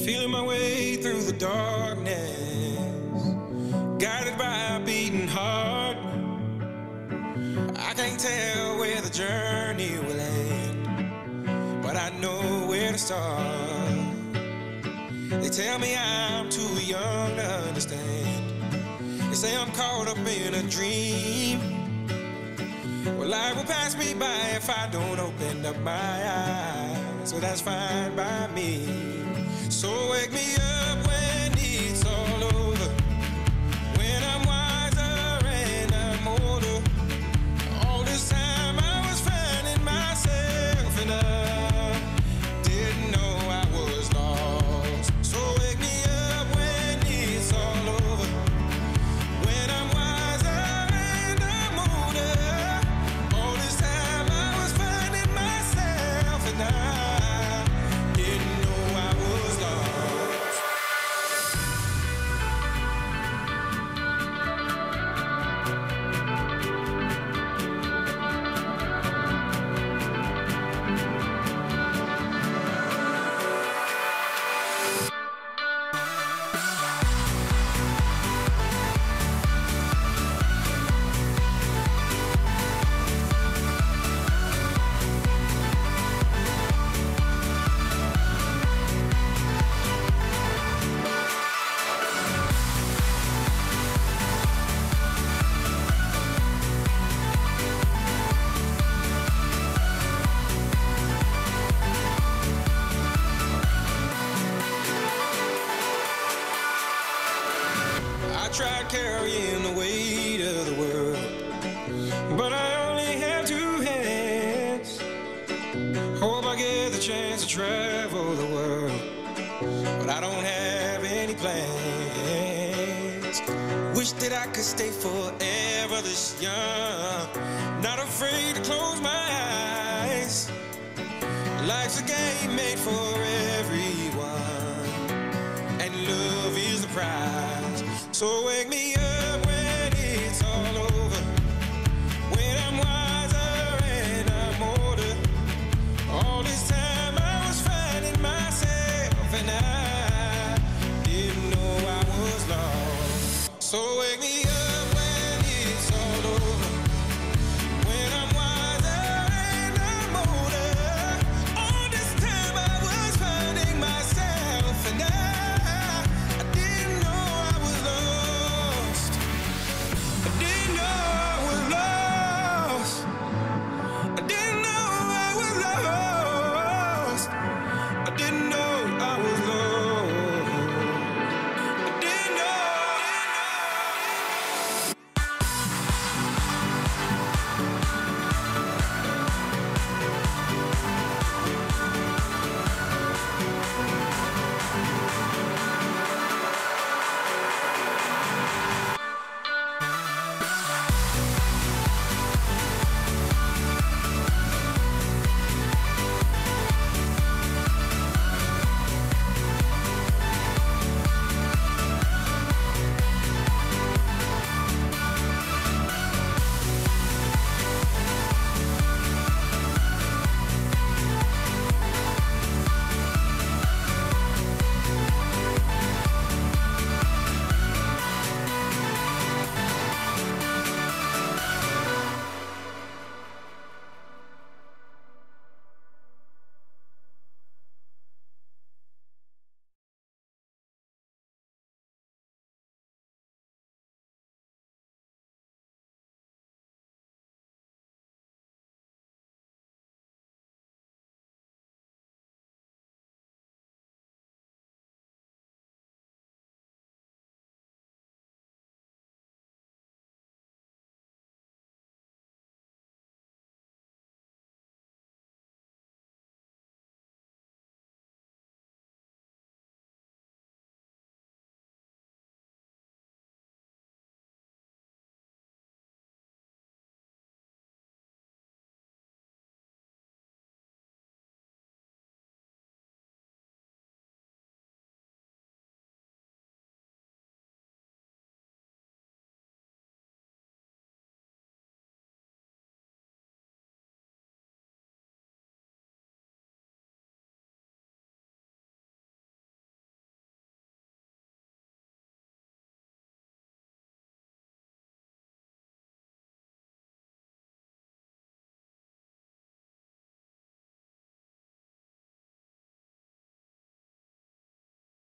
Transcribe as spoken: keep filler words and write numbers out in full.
Feeling my way through the darkness, guided by a beating heart. I can't tell where the journey will end, but I know where to start. They tell me I'm too young to understand. They say I'm caught up in a dream. Well, life will pass me by if I don't open up my eyes. So that's fine by me. So wake me up when it's all over, when I'm wiser and I'm older. All this time I was finding myself and I didn't know I was lost. So wake me up when it's all over, when I'm wiser and I'm older. All this time I was finding myself and I didn't know I was lost. I tried carrying the weight of the world, but I only have two hands. Hope I get the chance to travel the world, but I don't have any plans. Wish that I could stay forever this young, not afraid to close my eyes. Life's a game made for everyone, and love is the prize. So wake me